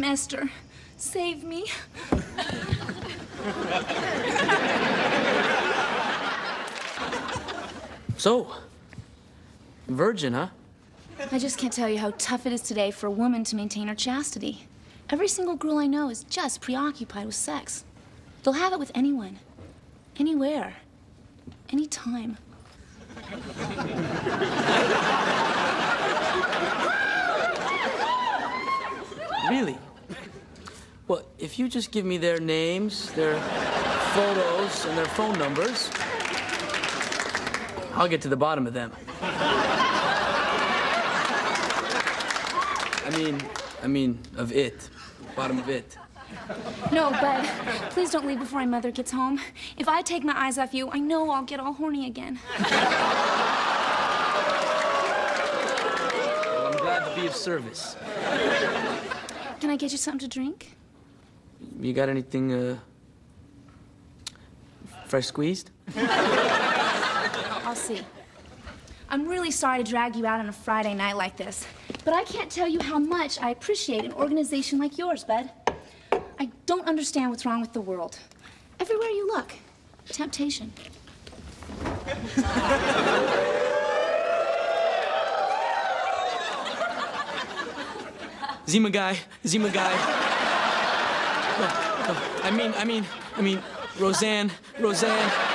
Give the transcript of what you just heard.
I'm Esther. Save me. So, virgin, huh? I just can't tell you how tough it is today for a woman to maintain her chastity. Every single girl I know is just preoccupied with sex. They'll have it with anyone, anywhere, anytime. Really? Well, if you just give me their names, their photos, and their phone numbers, I'll get to the bottom of them. I mean, of it. Bottom of it. No, Bud, please don't leave before my mother gets home. If I take my eyes off you, I know I'll get all horny again. Well, I'm glad to be of service. Can I get you something to drink? You got anything, fresh squeezed? I'll see. I'm really sorry to drag you out on a Friday night like this, but I can't tell you how much I appreciate an organization like yours, Bud. I don't understand what's wrong with the world. Everywhere you look, temptation. Zima guy. No, I mean, Roseanne.